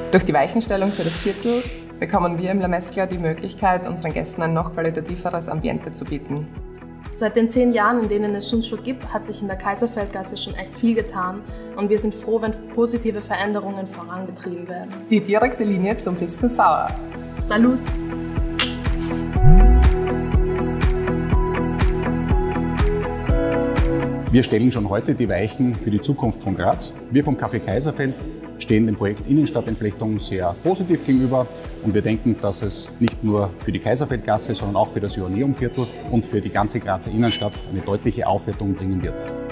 Durch die Weichenstellung für das Viertel bekommen wir im La Mezcla die Möglichkeit, unseren Gästen ein noch qualitativeres Ambiente zu bieten. Seit den 10 Jahren, in denen es Schunschuk gibt, hat sich in der Kaiserfeldgasse schon echt viel getan und wir sind froh, wenn positive Veränderungen vorangetrieben werden. Die direkte Linie zum Fisken Sauer. Salut! Wir stellen schon heute die Weichen für die Zukunft von Graz. Wir vom Café Kaiserfeld stehen dem Projekt Innenstadtentflechtung sehr positiv gegenüber und wir denken, dass es nicht nur für die Kaiserfeldgasse, sondern auch für das Joanneumviertel und für die ganze Grazer Innenstadt eine deutliche Aufwertung bringen wird.